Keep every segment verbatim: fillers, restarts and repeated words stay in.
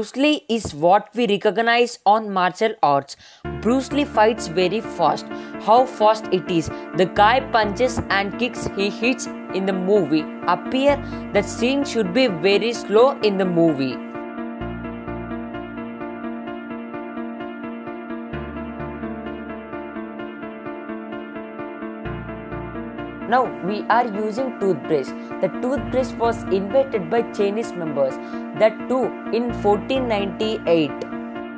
Bruce Lee is what we recognize on martial arts. Bruce Lee fights very fast. How fast it is? The guy punches and kicks he hits in the movie appear that scene should be very slow in the movie. Now we are using toothbrush. The toothbrush was invented by Chinese members, that too in fourteen ninety-eight.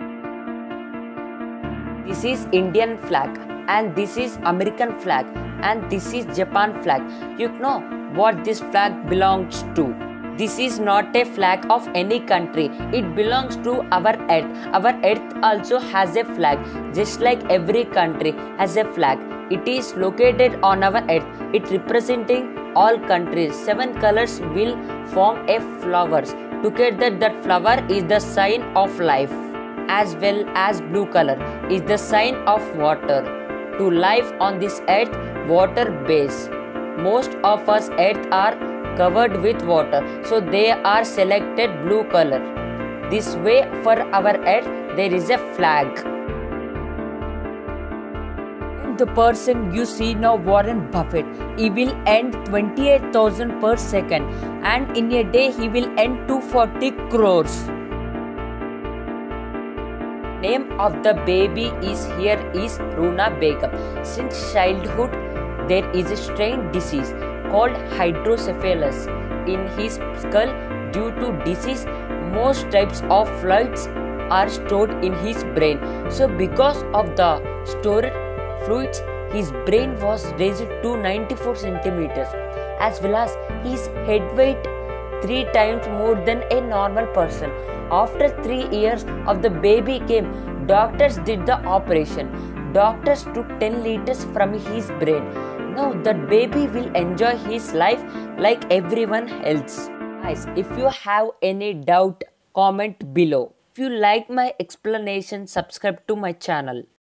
This is Indian flag and this is American flag and this is Japan flag. You know what this flag belongs to. This is not a flag of any country. It belongs to our earth. Our earth also has a flag, just like every country has a flag. It is located on our earth. It representing all countries. Seven colors will form a flowers. Together that flower is the sign of life, as well as blue color is the sign of water. To life on this earth, water base. Most of us earth are covered with water, so they are selected blue color. This way for our earth there is a flag. The person you see now, Warren Buffett, he will earn twenty-eight thousand per second and in a day he will earn two hundred forty crores. Name of the baby is here is Runa Begum. Since childhood there is a strange disease called hydrocephalus in his skull. Due to disease, most types of fluids are stored in his brain. So because of the stored fluids, his brain was raised to ninety-four centimeters, as well as his head weight three times more than a normal person. After three years of the baby came, doctors did the operation. Doctors took ten liters from his brain. Now that baby will enjoy his life like everyone else. Guys, if you have any doubt, comment below. If you like my explanation, subscribe to my channel.